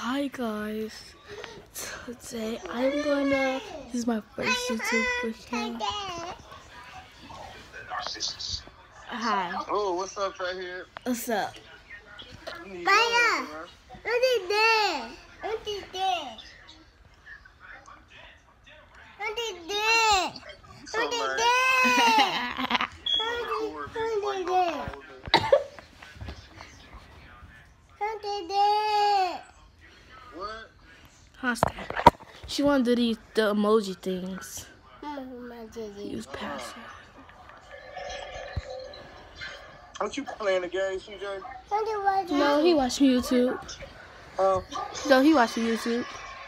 Hi guys, today this is my first YouTube account. Hi. Oh, what's up right here? What's up? Baya, What is that? What is that? What is that? What is that? What? How's that? She wanted to do the emoji things. Use password. Aren't you playing the game, CJ? No, he watching YouTube. Oh. No, he watching YouTube.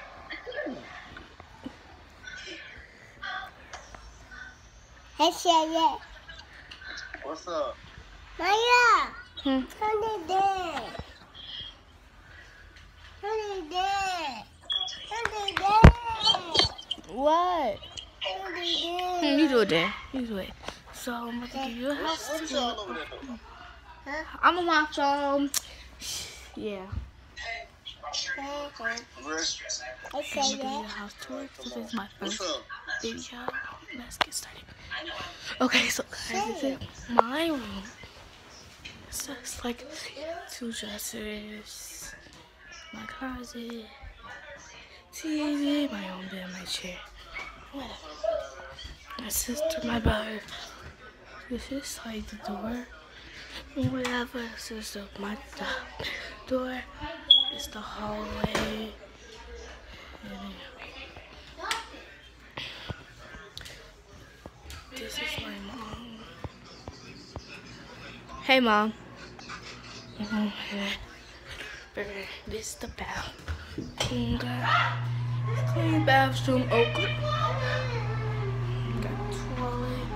What's up? Maya, Hmm. what is that? What is that? What is that? What? What is that? You do it then. You do it. So I'm about to give you a house What is tour. y'all over there doing? I'm gonna watch yeah. I I'm say gonna give you a that. house tour. So this is my What's first up? video. Let's get started. Okay, so guys, this is my room. So it's like two dressers, my closet, TV, my own bed, my chair, whatever. My sister, my brother. This is like the door. Whatever. This is my door. It's the hallway. This is my mom. Hey, Mom. This is the bathroom. Clean bathroom open. Got toilet.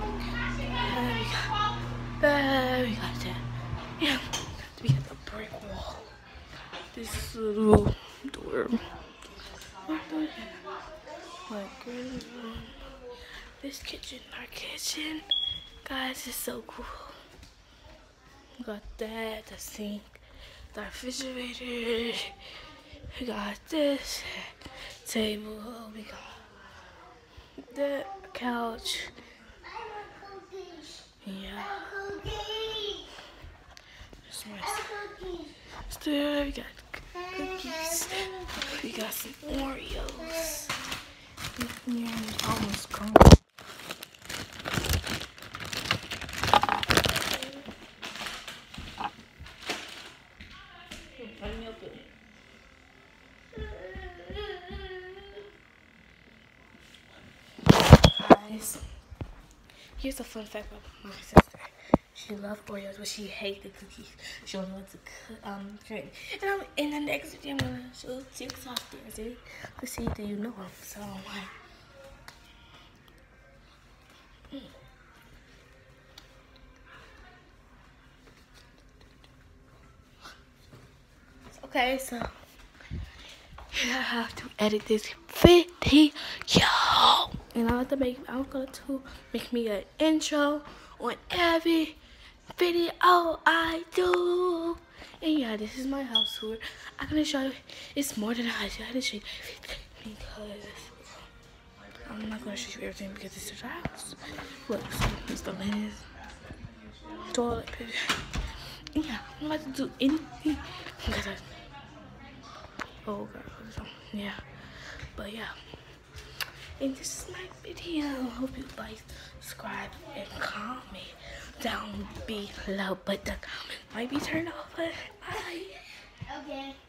We got that. Yeah. We got the brick wall. This little door. Like this kitchen, our kitchen. Guys, it's so cool. We got that, the sink, the refrigerator. We got this table. We got the couch. Yeah. Still, we got cookies. We got some Oreos. Yeah, it's almost gone. Let me open it. Guys, here's a fun fact about my sister. She loves Oreos, but she hates the cookies. She only wants to drink. And I'm in the next video. I'm gonna show TikTok dancing to see do you know them. So okay, so I have to edit this video, and I'm going to make me an intro on every video I do. And yeah, this is my house tour. I'm gonna show you. It's more than a house. I had to show you because I'm not gonna show you everything because this is our house. Look, it's the linens, toilet paper. Yeah, I'm not about to do anything because oh god, yeah, but yeah. And this is my video. Hope you like, subscribe, and comment down below. But the comment might be turned off. But bye. Okay.